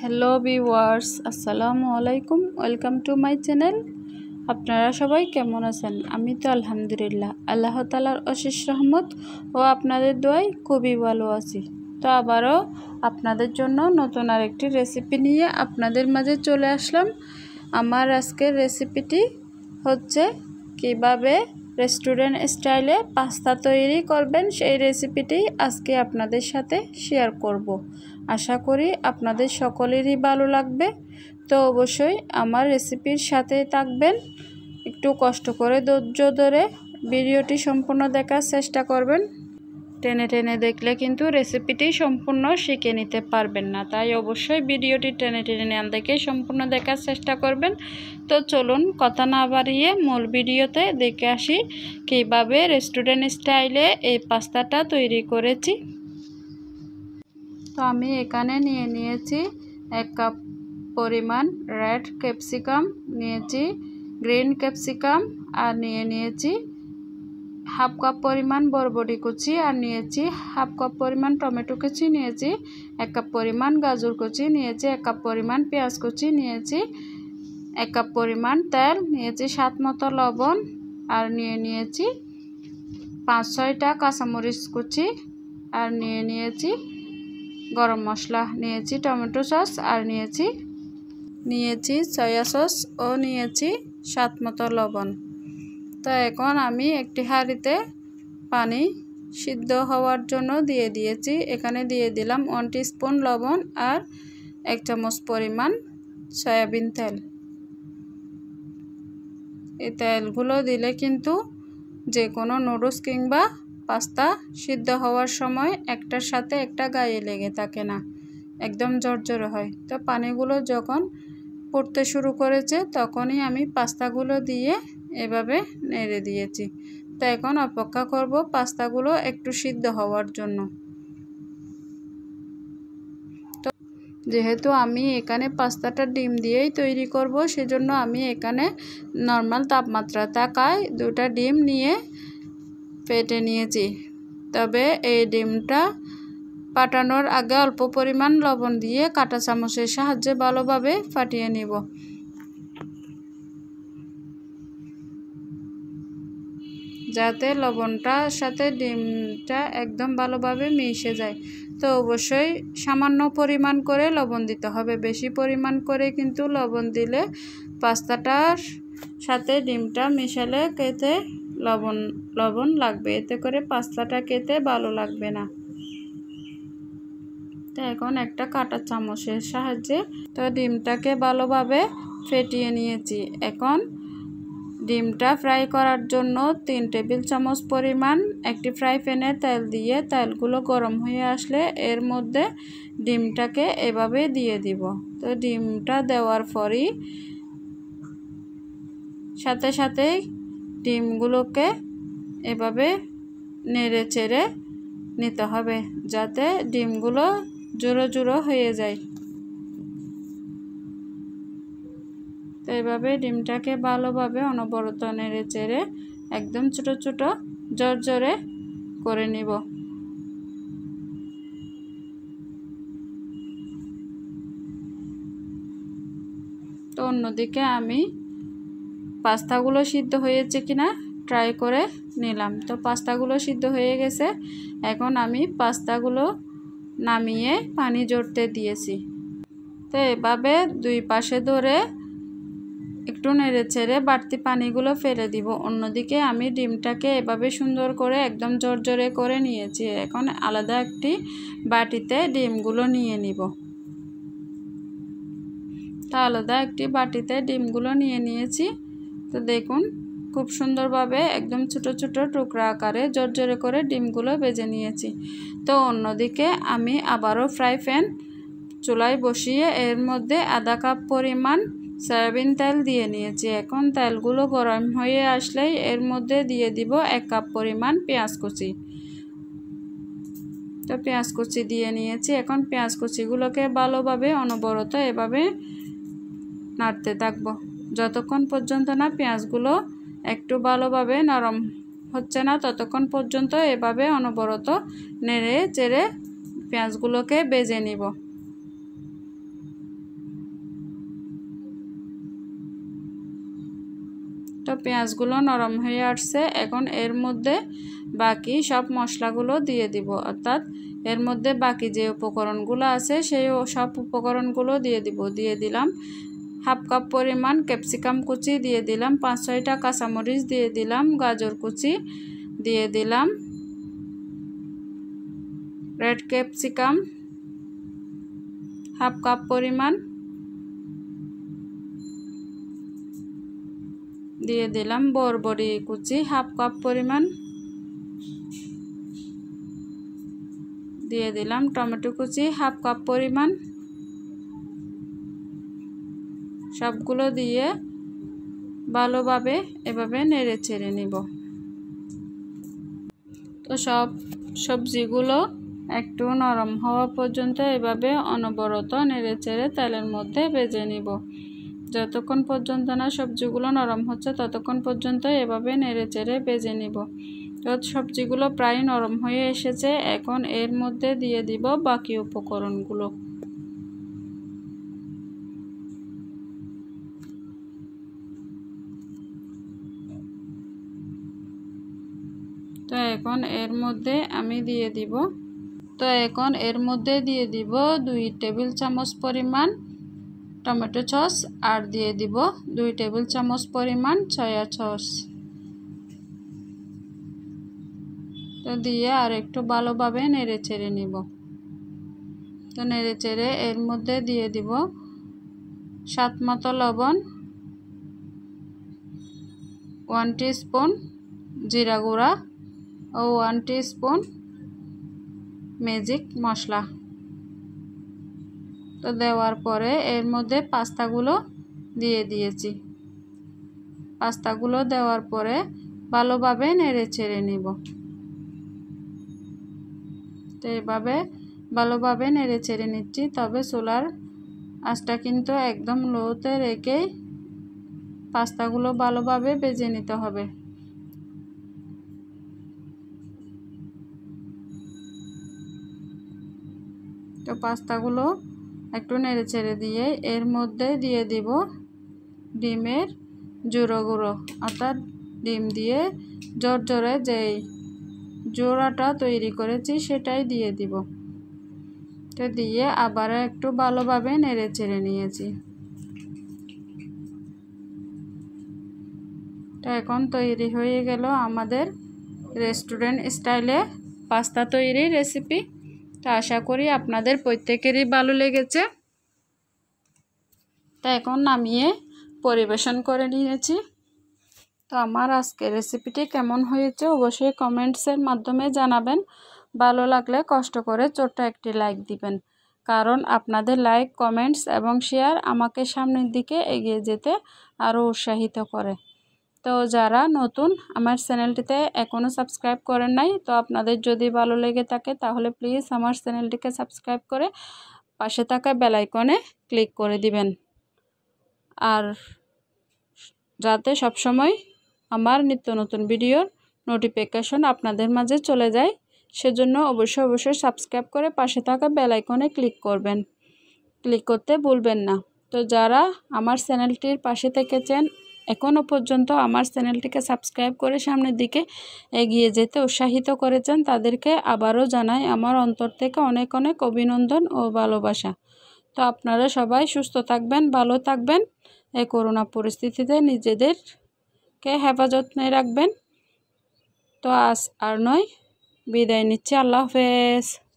Hello viewers, আসসালামু আলাইকুম। Welcome to my channel. আপনারা সবাই কেমন আছেন? আমি তো আলহামদুলিল্লাহ, আল্লাহ তাআলার অশেষ রহমত ও আপনাদের দোয়ায় খুবই ভালো আছি। তো আবারও আপনাদের জন্য নতুন আরেকটি রেসিপি নিয়ে আপনাদের মাঝে চলে আসলাম। আমার আজকের রেসিপিটি হচ্ছে কিভাবে রেস্টুরেন্ট স্টাইলে পাস্তা তৈরি করবেন, সেই রেসিপিটি আজকে আপনাদের সাথে শেয়ার করব। আশা করি আপনাদের সকলেরই ভালো লাগবে। তো অবশ্যই আমার রেসিপির সাথে থাকবেন, একটু কষ্ট করে ধৈর্য ধরে ভিডিওটি সম্পূর্ণ দেখার চেষ্টা করবেন। টেনে টেনে দেখলে কিন্তু রেসিপিটি সম্পূর্ণ শিখে নিতে পারবেন না, তাই অবশ্যই ভিডিওটি টেনে টেনে না দেখে সম্পূর্ণ দেখার চেষ্টা করবেন। তো চলুন কথা না বাড়িয়ে মূল ভিডিওতে দেখে আসি কীভাবে রেস্টুরেন্ট স্টাইলে এই পাস্তাটা তৈরি করেছি। তো আমি এখানে নিয়েছি 1 কাপ পরিমাণ রেড ক্যাপসিকাম, নিয়েছি গ্রিন ক্যাপসিকাম, আর নিয়েছি হাফ কাপ পরিমাণ বরবটি কুচি, আর নিয়েছি হাফ কাপ পরিমাণ টমেটো কুচি, নিয়েছি 1 কাপ পরিমাণ গাজর কুচি, নিয়েছি 1 কাপ পরিমাণ পেঁয়াজ কুচি, নিয়েছি 1 কাপ পরিমাণ তেল, নিয়েছি স্বাদ মতো লবণ, আর নিয়েছি 5-6টা কাঁচামরিচ কুচি, আর নিয়েছি গরম মশলা, নিয়েছি টমেটো সস, আর নিয়েছি সয়া সস, ও নিয়েছি স্বাদ মতো লবণ। তো এখন আমি একটি হাঁড়িতে পানি সিদ্ধ হওয়ার জন্য দিয়ে দিয়েছি। এখানে দিয়ে দিলাম 1 টিস্পুন লবণ আর 1 চামচ পরিমাণ সয়াবিন তেল। এই তেলগুলো দিলে কিন্তু যে কোনো নুডলস কিংবা পাস্তা সিদ্ধ হওয়ার সময় একটার সাথে একটা গায়ে লেগে থাকে না, একদম ঝরঝরে হয়। তো পানিগুলো যখন ফুটতে শুরু করেছে তখনই আমি পাস্তাগুলো দিয়ে এভাবে নেড়ে দিয়েছি। তো এখন অপেক্ষা করব পাস্তাগুলো একটু সিদ্ধ হওয়ার জন্য। তো যেহেতু আমি এখানে পাস্তাটা ডিম দিয়েই তৈরি করব, সেজন্য আমি এখানে নর্মাল তাপমাত্রা থাকায় 2টা ডিম নিয়ে ফেটে নিয়েছি। তবে এই ডিমটা ফাটানোর আগে অল্প পরিমাণ লবণ দিয়ে কাঁটা চামচের সাহায্যে ভালোভাবে ফাটিয়ে নিব, যাতে লবণটার সাথে ডিমটা একদম ভালোভাবে মিশে যায়। তো অবশ্যই সামান্য পরিমাণ করে লবণ দিতে হবে, বেশি পরিমাণ করে কিন্তু লবণ দিলে পাস্তাটার সাথে ডিমটা মিশালে খেতে লবণ লাগবে, এতে করে পাস্তাটা খেতে ভালো লাগবে না। তো এখন একটা কাঁটা চামচের সাহায্যে তো ডিমটাকে ভালোভাবে ফেটিয়ে নিয়েছি। এখন ডিমটা ফ্রাই করার জন্য 3 টেবিল চামচ পরিমাণ একটি ফ্রাই প্যানে তেল দিয়ে তেলগুলো গরম হয়ে আসলে এর মধ্যে ডিমটাকে এভাবে দিয়ে দিব। তো ডিমটা দেওয়ার পরই সাথে সাথেই ডিমগুলোকে এভাবে নেড়ে চেড়ে নিতে হবে, যাতে ডিমগুলো জোড়ো জোড়ো হয়ে যায়। তো এভাবে ডিমটাকে ভালোভাবে অনবরত নেড়ে চেড়ে একদম ছোট ছোট জর্জরে করে নিব। তো অন্যদিকে আমি পাস্তাগুলো সিদ্ধ হয়েছে কিনা ট্রাই করে নিলাম। তো পাস্তাগুলো সিদ্ধ হয়ে গেছে। এখন আমি পাস্তাগুলো নামিয়ে পানি ঝরতে দিয়েছি। তো এভাবে 2 পাশে ধরে একটু নেড়ে চেড়ে বাড়তি পানিগুলো ফেলে দিব। অন্যদিকে আমি ডিমটাকে এভাবে সুন্দর করে একদম জর্জরে করে নিয়েছি। এখন আলাদা একটি বাটিতে ডিমগুলো নিয়ে নিব। তো আলাদা একটি বাটিতে ডিমগুলো নিয়ে নিয়েছি। তো দেখুন খুব সুন্দরভাবে একদম ছোট ছোট টুকরা আকারে জর্জরে করে ডিমগুলো ভেজে নিয়েছি। তো অন্যদিকে আমি আবারও ফ্রাই প্যান চুলায় বসিয়ে এর মধ্যে আধা কাপ পরিমাণ সয়াবিন তেল দিয়ে নিয়েছি। এখন তেলগুলো গরম হয়ে আসলেই এর মধ্যে দিয়ে দিব 1 কাপ পরিমাণ পেঁয়াজ কুচি। তো পেঁয়াজ কুচি দিয়ে নিয়েছি। এখন পেঁয়াজ কুচিগুলোকে ভালোভাবে অনবরত এভাবে নাড়তে থাকবো যতক্ষণ পর্যন্ত না পেঁয়াজগুলো একটু ভালোভাবে নরম হচ্ছে না, ততক্ষণ পর্যন্ত এভাবে অনবরত নেড়ে চেড়ে পেঁয়াজগুলোকে ভেজে নিব। তো পেঁয়াজগুলো নরম হয়ে আসছে। এখন এর মধ্যে বাকি সব মশলাগুলো দিয়ে দিব, অর্থাৎ এর মধ্যে বাকি যে উপকরণগুলো আছে সেই সব উপকরণগুলো দিয়ে দিব। দিয়ে দিলাম হাফ কাপ পরিমাণ ক্যাপসিকাম কুচি, দিয়ে দিলাম 5-6টা কাঁচামরিচ, দিয়ে দিলাম গাজর কুচি, দিয়ে দিলাম রেড ক্যাপসিকাম হাফ কাপ পরিমাণ, দিয়ে দিলাম বরবটি কুচি হাফ কাপ পরিমাণ, দিয়ে দিলাম টমেটো কুচি হাফ কাপ পরিমাণ। সবগুলো দিয়ে ভালোভাবে এভাবে নেড়ে চেড়ে নিব। তো সব সবজিগুলো একটু নরম হওয়া পর্যন্ত এভাবে অনবরত নেড়ে চেড়ে তেলের মধ্যে ভেজে নিব। যতক্ষণ পর্যন্ত না সবজিগুলো নরম হচ্ছে ততক্ষণ পর্যন্ত এভাবে নেড়ে চেড়ে ভেজে নিব। তো সবজিগুলো প্রায় নরম হয়ে এসেছে। এখন এর মধ্যে দিয়ে দিব বাকি উপকরণগুলো। তো এখন এর মধ্যে আমি দিয়ে দিব 2 টেবিল চামচ পরিমাণ টমেটো সস, আর দিয়ে দিব 2 টেবিল চামচ পরিমাণ সয়া সস। তো দিয়ে আর একটু ভালোভাবে নেড়ে চেড়ে নিব। তো নেড়ে চেড়ে এর মধ্যে দিয়ে দিব স্বাদ মতো লবণ, 1 টিস্পুন জিরা গুঁড়া ও 1 টিস্পুন ম্যাজিক মশলা। তো দেওয়ার পরে এর মধ্যে পাস্তাগুলো দিয়ে দিয়েছি। পাস্তাগুলো দেওয়ার পরে ভালোভাবে নেড়ে চেড়ে নিব। তো এভাবে ভালোভাবে নেড়ে চেড়ে নিচ্ছি। তবে চুলার আঁচটা কিন্তু একদম লোতে রেখে পাস্তাগুলো ভালোভাবে ভেজে নিতে হবে। তো পাস্তাগুলো একটু নেড়ে চেড়ে দিয়ে এর মধ্যে দিয়ে দিব ডিমের গুঁড়ো, অর্থাৎ ডিম দিয়ে জর্জরে যেই জোড়াটা তৈরি করেছি সেটাই দিয়ে দিব। তো দিয়ে আবার একটু ভালোভাবে নেড়ে চেড়ে নিয়েছি। তো এখন তৈরি হয়ে গেল আমাদের রেস্টুরেন্ট স্টাইলে পাস্তা তৈরির রেসিপি। তো আশা করি আপনাদের প্রত্যেকেরই ভালো লেগেছে। তো এখন নামিয়ে পরিবেশন করে নিয়েছি। তো আমার আজকের রেসিপিটি কেমন হয়েছে অবশ্যই কমেন্টসের মাধ্যমে জানাবেন। ভালো লাগলে কষ্ট করে ছোট্ট একটি লাইক দিবেন, কারণ আপনাদের লাইক, কমেন্টস এবং শেয়ার আমাকে সামনের দিকে এগিয়ে যেতে আরও উৎসাহিত করে। তো যারা নতুন আমার চ্যানেলটিতে এখনও সাবস্ক্রাইব করেন নাই, তো আপনাদের যদি ভালো লেগে থাকে তাহলে প্লিজ আমার চ্যানেলটিকে সাবস্ক্রাইব করে পাশে থাকা বেল আইকনে ক্লিক করে দিবেন, আর যাতে সবসময় আমার নিত্য নতুন ভিডিওর নোটিফিকেশন আপনাদের মাঝে চলে যায় সেজন্য অবশ্যই সাবস্ক্রাইব করে পাশে থাকা বেল আইকনে ক্লিক করবেন, ক্লিক করতে ভুলবেন না। তো যারা আমার চ্যানেলটির পাশে থেকেছেন এখনও পর্যন্ত আমার চ্যানেলটিকে সাবস্ক্রাইব করে সামনের দিকে এগিয়ে যেতে উৎসাহিত করেছেন তাদেরকে আবারও জানাই আমার অন্তর থেকে অনেক অনেক অভিনন্দন ও ভালোবাসা। তো আপনারা সবাই সুস্থ থাকবেন, ভালো থাকবেন। এই করোনা পরিস্থিতিতে নিজেদেরকে হেফাজতে রাখবেন। তো আজ আর নয়, বিদায় নিচ্ছি। আল্লাহ হাফেজ।